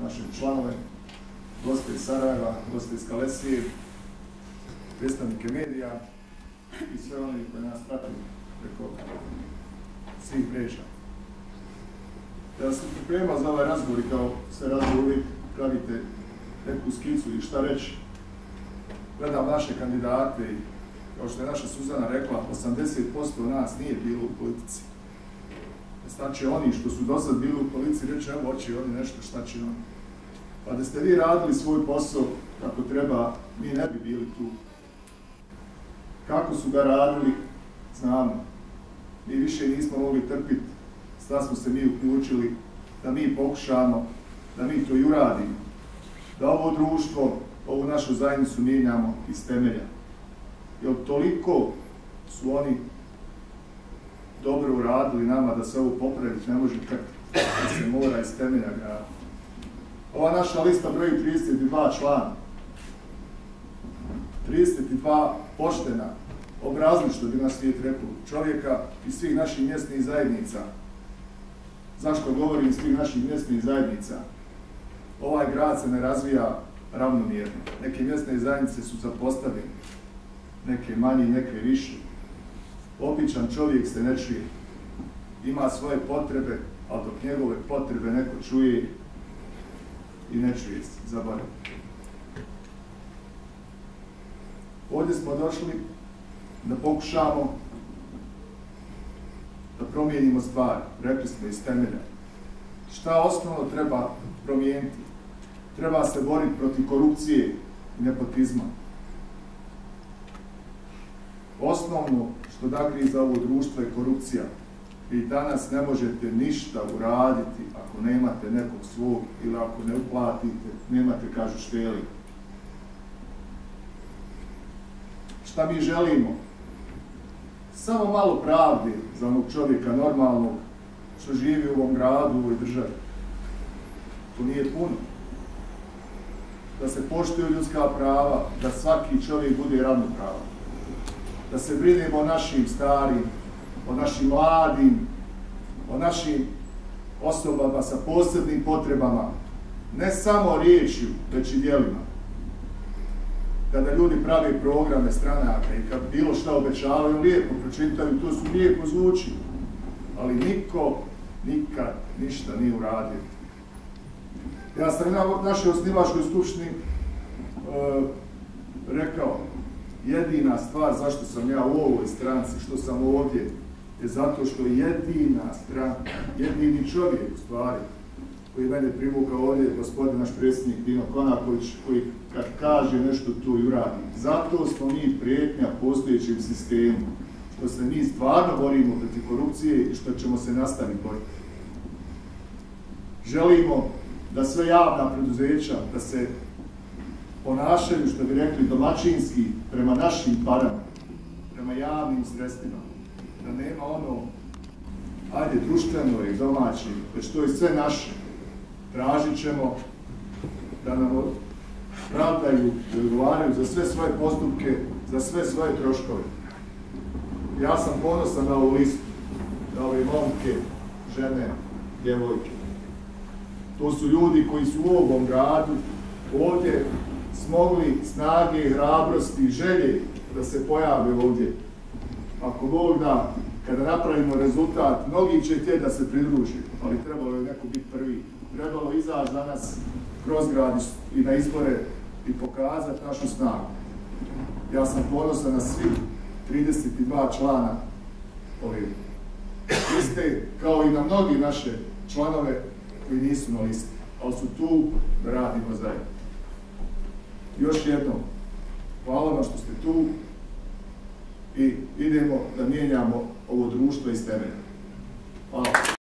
naše članove, goste iz Sarajeva, goste iz Kalesije, predstavnike medija i sve oni koji nas prati preko svih mreža. Da se priprema za ovaj razgovor i kao sve razgovori pravite neku skicu i šta reći, gledam naše kandidate i kao što je naša Suzana rekla, 80% nas nije bilo u politici. Znači oni što su do sad bili u policiji reći evo hoće oni nešto, šta će oni. Pa da ste vi radili svoj posao kako treba, mi ne bi bili tu. Kako su ga radili, znamo. Mi više nismo mogli trpiti, sad smo se mi uključili da mi pokušamo, da mi to i uradimo. Da ovo društvo, ovu našu zajednicu mijenjamo iz temelja. Jer toliko su oni dobro uradili nama da se ovo popraviti ne može kako, da se mora iz temelja graditi. Ova naša lista broji 32 člana. 32 poštena, obrazli što bi naš svijet rekao, čovjeka iz svih naših mjesnih zajednica. Zašto govorim iz svih naših mjesnih zajednica? Ovaj grad se ne razvija ravnomjerno. Neke mjesne zajednice su zapostavljene, neke manje, neke više. Običan čovjek se ne čuje. Ima svoje potrebe, ali dok njegove potrebe neko čuje i ne čuje se, zaboravim. Ovdje smo došli da pokušamo da promijenimo stvari, rekli smo iz temelja. Šta osnovno treba promijeniti? Treba se boriti protiv korupcije i nepotizma. Osnovno što da kriza za ovo društvo je korupcija. Vi danas ne možete ništa uraditi ako nemate nekog svog ili ako ne uplatite, nemate, kažu, šteli. Šta mi želimo? Samo malo pravde za onog čovjeka normalnog što živi u ovom gradu, u ovoj državi. To nije puno. Da se poštuju ljudska prava, da svaki čovjek bude ravnopravan. Da se brinemo o našim starim, o našim mladim, o našim osobama sa posebnim potrebama, ne samo riječju, već i djelima. Kada ljudi prave programe stranaka i kad bilo šta obećavaju, lijepo pročitaju, to su lijepo zvuči, ali niko nikad ništa nije uradio. Ja sam na našoj osnivačkoj skupštini rekao, jedina stvar zašto sam ja u ovoj stranci, što sam ovdje, je zato što jedina stranka, jedini čovjek u stvari, koji mene privukao ovdje, je gospodin naš predsjednik Dino Konaković, koji kad kaže nešto tu i uradi. Zato smo mi prijetnja postojećem sistemu, što se mi stvarno borimo protiv korupcije i što ćemo se nastaviti boriti. Želimo da sve javna preduzeća, da se ponašaju, što bi rekli, domaćinski prema našim parama, prema javnim sredstvima, da nema ono, ajde, društveno i domaći, već to je sve naše. Tražit ćemo da nam pravdaju i odgovaraju za sve svoje postupke, za sve svoje troškove. Ja sam ponosan na ovu listu, na ove momke, žene, djevojke. To su ljudi koji su u ovom gradu ovdje smogli snage, hrabrosti i želje da se pojave ovdje. Ako Bog da, kada napravimo rezultat, mnogi će htjeti da se pridruži, ali trebalo je neko biti prvi. Trebalo izaći danas kroz grad i na izbore i pokazati našu snagu. Ja sam ponosan na svih 32 člana ove liste, kao i na mnogi naše članove koji nisu na listi, ali su tu da radimo zajedno. Još jednom, hvala vam što ste tu i idemo da mijenjamo ovo društvo iz temelja. Hvala.